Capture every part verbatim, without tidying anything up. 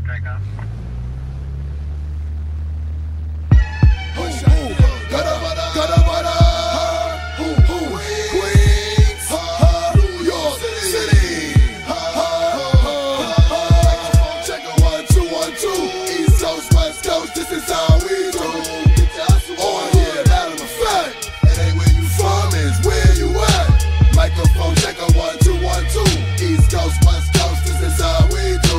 Jacob. This is how we do. Oh yeah, matter of fact, it ain't where you from, it's where you at. Microphone checker one two one two. East Coast, West Coast, this is how we do.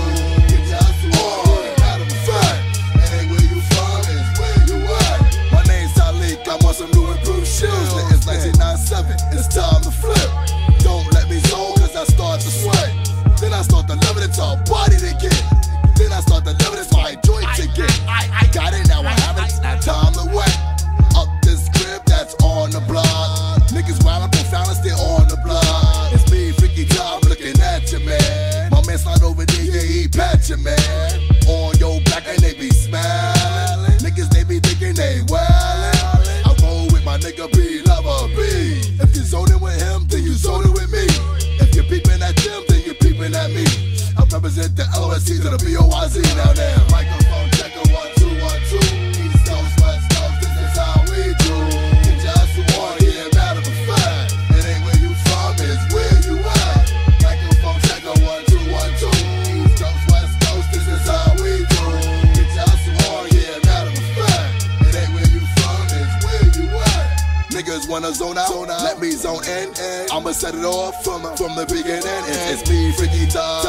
Oh yeah, matter of fact, it ain't where you from, it's where you at. My name's Salik, I'm on some new improved shoes. It's nineteen ninety-seven, it's time to flip. Don't let me zone, cause I start to sweat. Then I start to love it, it's our body to get. Then I start to love it, it's my joy to get. I, I got it, now I have it, it's not time to wait. Up this crib that's on the block. Niggas wild and profound, still on the block. It's me, Freaky Tom, looking at you, man. My man slide over there, yeah, he pat you, man. On your back and they be smiling. Niggas, they be thinking they wildin'. I roll with my nigga B, lover B. If you zoning with him, then you zoning with me. If you're peeping at them, then you're peeping at me. I represent the L O S C to the B O Y Z now now. Microphone checker one two one two. East Coast, West Coast, this is how we do. You just want to hear matter of fact. It ain't where you from, it's where you at. Microphone checker one two one two. East Coast, West Coast, this is how we do. You just want to hear matter of fact. It ain't where you from, it's where you at. Niggas wanna zone out, zone out. Let me zone in. I'ma set it off from, from the beginning. It's, it's me, Freaky Tom.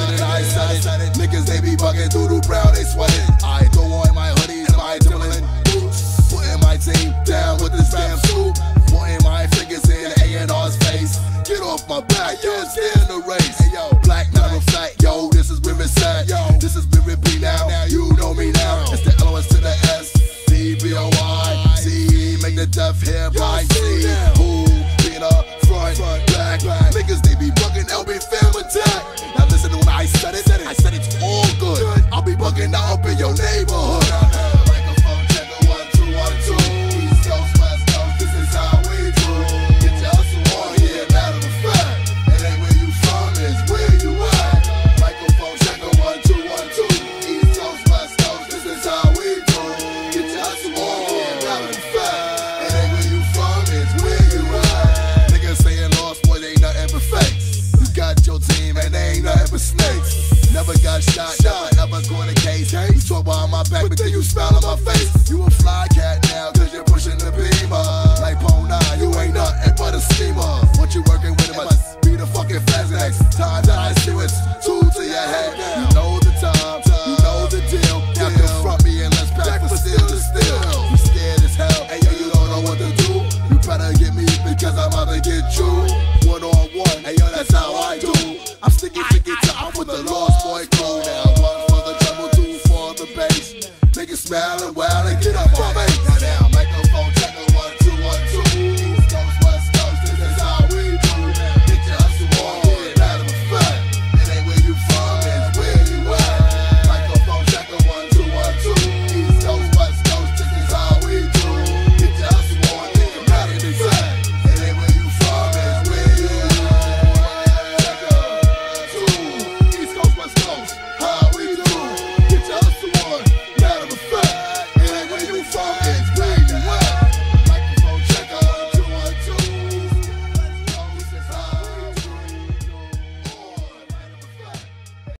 I said it. Niggas, they be bugging doodle brown, they sweating. I throw on my hoodies and my Timberland boots. Putting my team down with this damn suit. Pointing my fingers in A and R's face. Get off my back, yo, stay in the race. Hey, yo, black, matter of fact, yo, this is where it's at. Yo, this is where it be now. Now you know me now. It's the L O S to the S, D B O Y C. Make the deaf hear by C. Who be the front, back, niggas, they be bugging, L B fam attack. Now listen to when I said it, I said it's all good. I'll be bugging out up in your neighborhood. Microphone checker one two one two. East Coast, West Coast, this is how we do. You just want to hear matter of fact. It ain't where you from, it's where you at. Microphone checker one two one two. East Coast, West Coast, this is how we do. You just want to hear matter of fact. It ain't where you from, it's where you at. Niggas saying lost boys ain't nothing but fakes. You got your team and they ain't nothing but snakes. Never got shot, never ever going to case. You talk behind my back, but then you smile on my face. You a fly cat now, cause you're pushing the beamer. Like Pone nine, you ain't nothing but a schemer. What you working with, it must be the fucking fast. Next time that I see it's two to your head. You know the time, you know the deal. Now confront me and let's pack for steal to steal. You scared as hell, and yo, you don't know what to do. You better get me because I'm out to get you. One on one, hey yo, that's how I do. I'm sticking, sticking top with the Lost Boy crew. Now one for the treble, two for the bass. Niggas smiling wild and get up on me. Now, now.